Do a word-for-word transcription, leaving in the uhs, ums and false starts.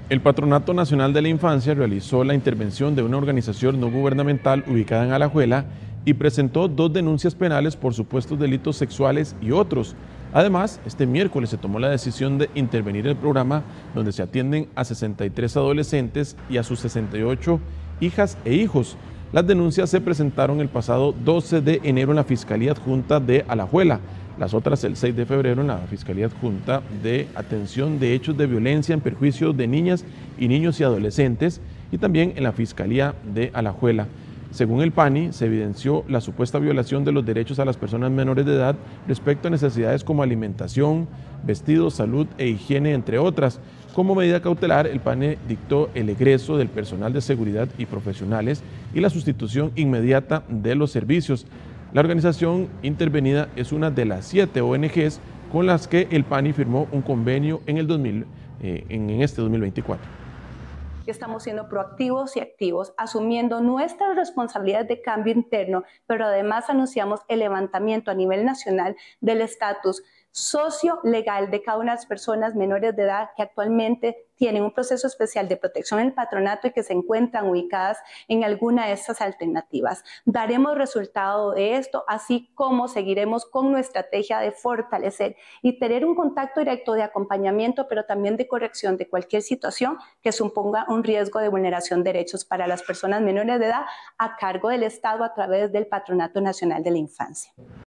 El Patronato Nacional de la Infancia realizó la intervención de una organización no gubernamental ubicada en Alajuela y presentó dos denuncias penales por supuestos delitos sexuales y otros. Además, este miércoles se tomó la decisión de intervenir el programa donde se atienden a sesenta y tres adolescentes y a sus sesenta y ocho hijas e hijos. Las denuncias se presentaron el pasado doce de enero en la Fiscalía Adjunta de Alajuela. Las otras el seis de febrero en la Fiscalía Adjunta de Atención de Hechos de Violencia en Perjuicio de Niñas y Niños y Adolescentes y también en la Fiscalía de Alajuela. Según el P A N I, se evidenció la supuesta violación de los derechos a las personas menores de edad respecto a necesidades como alimentación, vestido, salud e higiene, entre otras. Como medida cautelar, el P A N I dictó el egreso del personal de seguridad y profesionales y la sustitución inmediata de los servicios. La organización intervenida es una de las siete O N Ges con las que el P A N I firmó un convenio en, el dos mil, eh, en este dos mil veinticuatro. Estamos siendo proactivos y activos, asumiendo nuestras responsabilidades de cambio interno, pero además anunciamos el levantamiento a nivel nacional del estatus socio-legal de cada una de las personas menores de edad que actualmente tienen un proceso especial de protección en el patronato y que se encuentran ubicadas en alguna de estas alternativas. Daremos resultado de esto, así como seguiremos con nuestra estrategia de fortalecer y tener un contacto directo de acompañamiento, pero también de corrección de cualquier situación que suponga un riesgo de vulneración de derechos para las personas menores de edad a cargo del Estado a través del Patronato Nacional de la Infancia.